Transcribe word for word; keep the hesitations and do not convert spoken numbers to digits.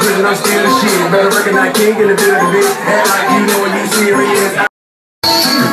prison, I'm still the shit. Better recognize king in the building, bitch. Act like you know when you serious.